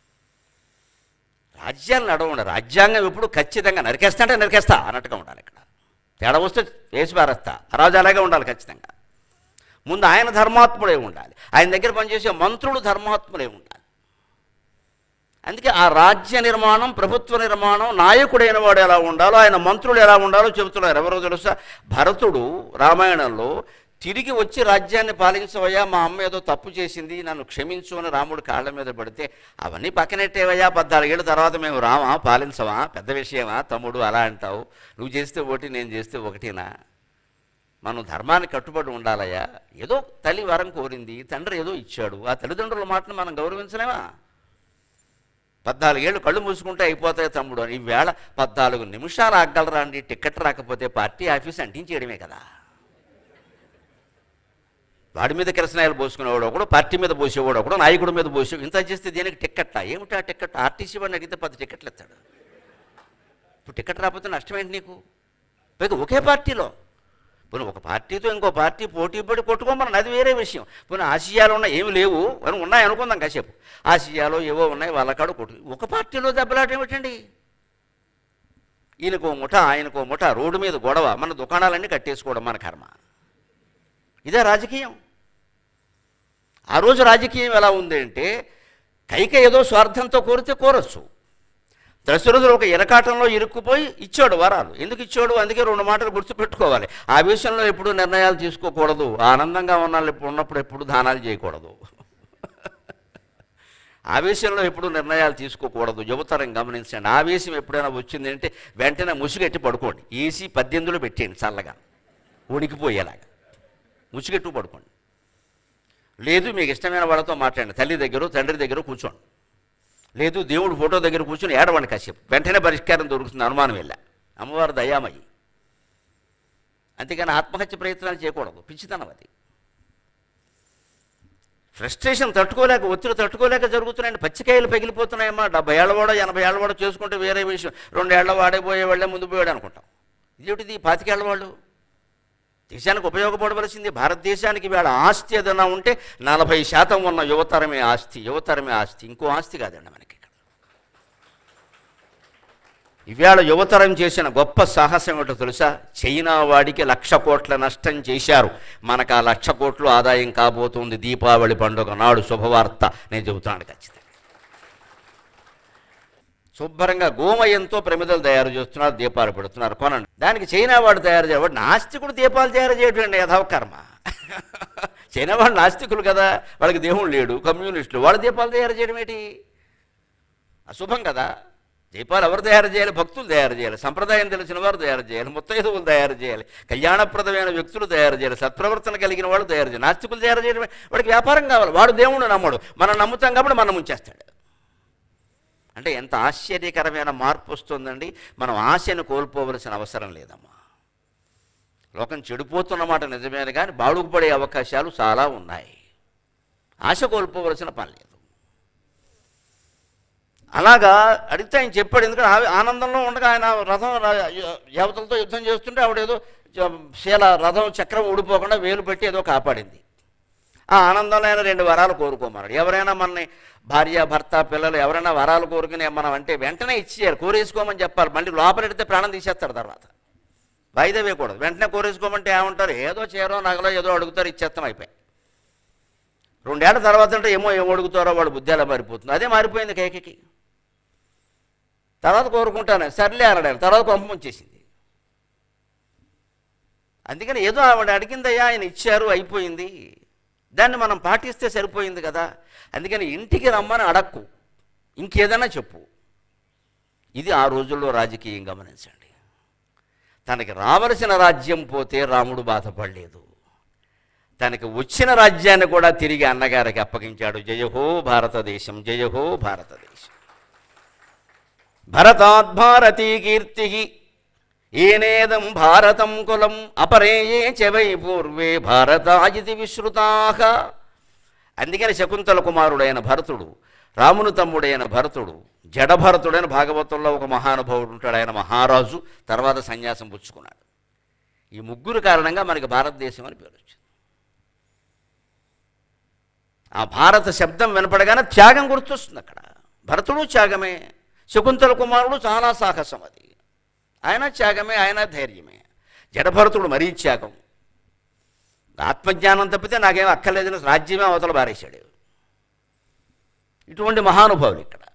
రాజ్యాలు నడవండి. రాజ్యాంగం ఎప్పుడు ఖచ్చితంగా నరికేస్తా అంటే నరికేస్తా అన్నట్టుగా ఉండాలి. ఇక్కడ తేడా వస్తే వేసి పారేస్తా, రాజు అలాగే ఉండాలి ఖచ్చితంగా. ముందు ఆయన ధర్మాత్ముడే ఉండాలి, ఆయన దగ్గర పనిచేసే మంత్రులు ధర్మాత్ములే ఉండాలి. అందుకే ఆ రాజ్య నిర్మాణం, ప్రభుత్వ నిర్మాణం, నాయకుడైన వాడు ఎలా ఉండాలో, ఆయన మంత్రులు ఎలా ఉండాలో చెబుతున్నారు. ఎవరో తెలుసా? భరతుడు రామాయణంలో తిరిగి వచ్చి రాజ్యాన్ని పాలించవయ్యా, మా అమ్మ ఏదో తప్పు చేసింది, నన్ను క్షమించు అని రాముడు కాళ్ళ మీద పడితే, అవన్నీ పక్కనెట్టేవయ్యా, 14 ఏళ్ళ తర్వాత మేము రామా, పాలించవా, పెద్ద విషయమా తమ్ముడు అలా అంటావు, నువ్వు చేస్తే ఒకటి నేను చేస్తే ఒకటినా, మనం ధర్మానికి కట్టుబడి ఉండాలయ్యా, ఏదో తల్లి వరం కోరింది, తండ్రి ఏదో ఇచ్చాడు, ఆ తల్లిదండ్రుల మాటను మనం గౌరవించలేమా, 14 ఏళ్ళు కళ్ళు మూసుకుంటే అయిపోతాయి తమ్ముడు అని. ఈవేళ 14 నిమిషాలు ఆగలరా అండి, టికెట్ రాకపోతే పార్టీ ఆఫీస్ అంటించేయడమే కదా. వాడి మీద కిరసనాయలు పోసుకునేవాడు ఒకడు, పార్టీ మీద పోసేవాడు ఒకడు, నాయకుడి మీద పోసే, ఇంత చేస్తే దేనికి టిక్కెట్లా, ఏమిటి ఆ టికెట్, ఆర్టీసీ వాడిని అడిగితే 10 టికెట్లు ఇస్తాడు. ఇప్పుడు టికెట్ రాకపోతే నష్టం ఏంటి నీకు, పైగా ఒకే పార్టీలో. పోనీ ఒక పార్టీతో ఇంకో పార్టీ పోటీ పడి కొట్టుకోమని అది వేరే విషయం. పోనీ ఆసియాలో ఉన్నాయి, ఏమి లేవు అని ఉన్నాయి అనుకుందాం కాసేపు, ఆసియాలో ఏవో ఉన్నాయి, వాళ్ళకాడు కొట్టు, ఒక పార్టీలో దెబ్బలాట ఏమిటండి, ఈయనకో ముఠ ఆయనకో ముఠ, రోడ్డు మీద గొడవ, మన దుకాణాలన్నీ కట్టేసుకోవడం మన కర్మ. ఇదే రాజకీయం. ఆ రోజు రాజకీయం ఎలా ఉంది అంటే, కైక ఏదో స్వార్థంతో కోరితే కోరచ్చు, దశరథుడు ఒక ఇరకాటంలో ఇరుక్కుపోయి ఇచ్చాడు వరాలు. ఎందుకు ఇచ్చాడు, అందుకే 2 మాటలు గుర్తుపెట్టుకోవాలి. ఆ విషయంలో ఎప్పుడు నిర్ణయాలు తీసుకోకూడదు, ఆనందంగా ఉన్నప్పుడు ఎప్పుడు దానాలు చేయకూడదు, ఆవేశంలో ఎప్పుడు నిర్ణయాలు తీసుకోకూడదు. యువతరం గమనించండి, ఆవేశం ఎప్పుడైనా వచ్చింది అంటే వెంటనే ముసుగెట్టి పడుకోండి, ఏసీ 18లో పెట్టేయండి చల్లగా ఉడికిపోయేలాగా, ముసుగెట్టు పడుకోండి. లేదు మీకు ఇష్టమైన వాళ్ళతో మాట్లాడండి, తల్లి దగ్గర తండ్రి దగ్గర కూర్చోండి, లేదు దేవుడు ఫోటో దగ్గర కూర్చొని ఏడవండి కాసేపు, వెంటనే పరిష్కారం దొరుకుతుంది, అనుమానం వెళ్ళా, అమ్మవారు దయామయ్యి. అంతేగాని ఆత్మహత్య ప్రయత్నాలు చేయకూడదు, పిచ్చితనం అది. ఫ్రస్ట్రేషన్ తట్టుకోలేక, ఒత్తిడి తట్టుకోలేక జరుగుతున్నాయండి, పచ్చికాయలు పగిలిపోతున్నాయమ్మా. 70 ఏళ్ళవాడో 80 ఏళ్ళవాడో చేసుకుంటే వేరే విషయం, 2 ఏళ్ల వాడైపోయే వాళ్ళే ముందు పోయాడు అనుకుంటాం. ఇదేమిటిది 25 ఏళ్ళ వాళ్ళు, దేశానికి ఉపయోగపడవలసింది. భారతదేశానికి వేళ ఆస్తి ఏదైనా ఉంటే 40% ఉన్న యువతరమే ఆస్తి, యువతరమే ఆస్తి, ఇంకో ఆస్తి కాదండి మనకి ఇక్కడ. ఇవాళ యువతరం చేసిన గొప్ప సాహసం ఏంటో తెలుసా, చైనా వాడికి 1,00,000 కోట్ల నష్టం చేశారు, మనకు ఆ 1,00,000 కోట్లు ఆదాయం కాబోతుంది దీపావళి పండుగ నాడు. శుభవార్త నేను చెబుతాను ఖచ్చితంగా. శుభ్రంగా గోమయంతో ప్రమిదలు తయారు చేస్తున్నారు, దీపాలు పెడుతున్నారు, కొనండి. దానికి చైనా వాడు తయారు చేయవాడు, నాస్తికుడు దీపాలు తయారు చేయడం యథాకర్మ. చైనా వాడు నాస్తికులు కదా, వాళ్ళకి దేవుడు లేడు, కమ్యూనిస్టులు, వాళ్ళ దీపాలు తయారు చేయడం ఏంటి, అశుభం కదా. దీపాలు ఎవరు తయారు చేయాలి, భక్తులు తయారు చేయాలి, సంప్రదాయం తెలిసిన వారు తయారు చేయాలి, ముత్తైదువులు తయారు చేయాలి, కళ్యాణప్రదమైన వ్యక్తులు తయారు చేయాలి, సత్ప్రవర్తన కలిగిన వాళ్ళు తయారు చేయాలి. నాస్తికులు తయారు చేయడం, వాడికి వ్యాపారం కావాలి, వాడు దేవుడు నమ్మడు, మనం నమ్ముతాం కాబట్టి మనం ముంచేస్తాడు. అంటే ఎంత ఆశ్చర్యకరమైన మార్పు వస్తుందండి. మనం ఆశను కోల్పోవలసిన అవసరం లేదమ్మా. లోకం చెడిపోతున్నమాట నిజమే కానీ బాడుగుపడే అవకాశాలు చాలా ఉన్నాయి, ఆశ కోల్పోవలసిన పని లేదు. అలాగా అడిగితే ఆయన చెప్పాడు, ఎందుకంటే ఆనందంలో ఉండగా ఆయన రథం దేవతలతో యుద్ధం చేస్తుంటే ఆవిడేదో శీల రథం చక్రం ఊడిపోకుండా వేలు పెట్టి ఏదో కాపాడింది. ఆ ఆనందంలో అయినా 2 వరాలు కోరుకోమన్నాడు. ఎవరైనా మనని భార్య భర్త పిల్లలు ఎవరైనా వరాలు కోరుకునే మనం అంటే వెంటనే ఇచ్చేయాలి, కోరేసుకోమని చెప్పాలి. మళ్ళీ లోపలెడితే ప్రాణం తీసేస్తాడు, తర్వాత వాయిదా వేయకూడదు. వెంటనే కోరేసుకోమంటే ఏమంటారు, ఏదో చీరో నగలో ఏదో అడుగుతారు, ఇచ్చేస్తాం, అయిపోయి. 2 ఏళ్ల తర్వాత అంటే ఏమో అడుగుతారో వాడు బుద్ధి ఎలా మారిపోతుంది. అదే మారిపోయింది కైకకి. తర్వాత కోరుకుంటాను సర్లే అనడాలి, తర్వాత కొంప ముంచేసింది. అందుకని ఏదో ఆవిడ అడిగిందయ్యా, ఆయన ఇచ్చారు, అయిపోయింది, దాన్ని మనం పాటిస్తే సరిపోయింది కదా. అందుకని ఇంటికి రమ్మని అడక్కు, ఇంకేదైనా చెప్పు. ఇది ఆ రోజుల్లో రాజకీయం. గమనించండి, తనకి రావలసిన రాజ్యం పోతే రాముడు బాధపడలేదు, తనకి వచ్చిన రాజ్యాన్ని కూడా తిరిగి అన్నగారికి అప్పగించాడు. జయహో భారతదేశం, జయహో భారతదేశం. భరతాద్భారతీ కీర్తి ఏనేదం భారతం కులం అపరేయే చెవై పూర్వే భారతాయితి విశ్రుతాః. అందుకని శకుంతల కుమారుడైన భరతుడు, రాముని తమ్ముడైన భరతుడు, జడభరతుడైన భాగవతంలో ఒక మహానుభావుడు ఉంటాడు, ఆయన మహారాజు, తర్వాత సన్యాసం పుచ్చుకున్నాడు. ఈ ముగ్గురు కారణంగా మనకి భారతదేశం అని పేరు వచ్చింది. ఆ భారత శబ్దం వినపడగానే త్యాగం గుర్తొస్తుంది. అక్కడ భరతుడు త్యాగమే, శకుంతల కుమారుడు చాలా సాహసం, అది ఆయన త్యాగమే, ఆయన ధైర్యమే. జడభరతుడు మరీ త్యాగం, ఆత్మజ్ఞానం తప్పితే నాకేం అక్కర్లేదని రాజ్యమే అవతల బారేశాడు. ఇటువంటి మహానుభావులు ఇక్కడ.